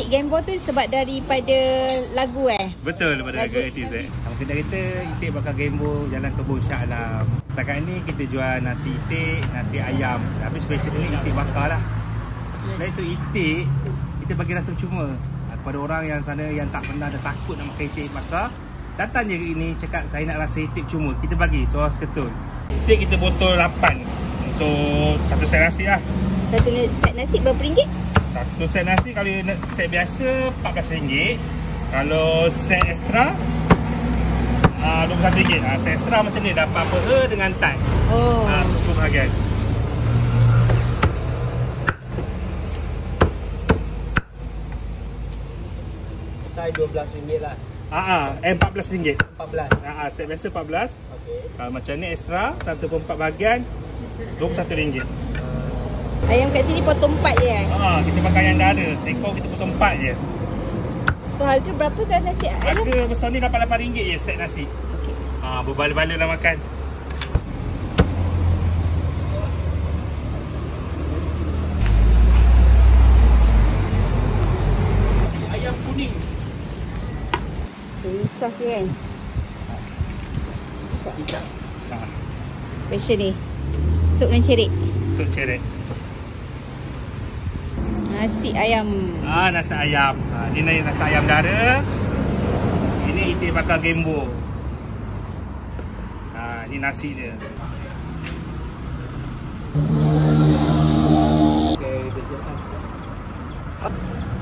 itik Gameboy tu sebab daripada lagu Betul, daripada lagu 80s. Nama kedai kita itik bakar Gameboy Jalan Kebun Shah Alam. Setakat ni kita jual nasi itik, nasi ayam. Tapi special ni itik bakar lah. Selain tu itik, kita bagi rasa percuma kepada orang yang sana yang tak pernah ada takut nak makan itik bakar. Datang je ini cakap saya nak rasa itik cuma. Kita bagi sos ketul. Itik kita botol 8 untuk satu set nasi lah. Satu set nasi berapa ringgit? Satu set nasi kalau set biasa RM14. Kalau set extra RM21. Set extra macam ni dapat apa dengan tan. Oh. Suku bahagian. Tay RM12 lah. RM14. 14. Set biasa 14. Okey. Kalau macam ni extra 1/4 bahagian RM21. Ayam kat sini potong 4 je Kita pakai yang dara. Seekor kita potong 4 je. So harga berapa kalau nasi ayam? Harga besar ni dapat RM8 je set nasi. Okay. Berbala-bala lah makan. Ayam kuning. Ini sos je kan? Special ni. Sup dan cerik. Sup cerik. Nasi ayam. Nasi ayam. Ini nasi ayam dara. Ini itik bakar Gameboy. Ini nasi dia. Okey, dia